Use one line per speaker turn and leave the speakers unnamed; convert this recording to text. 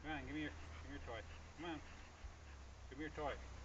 Come on, give me your toy. Come on. Give me your toy.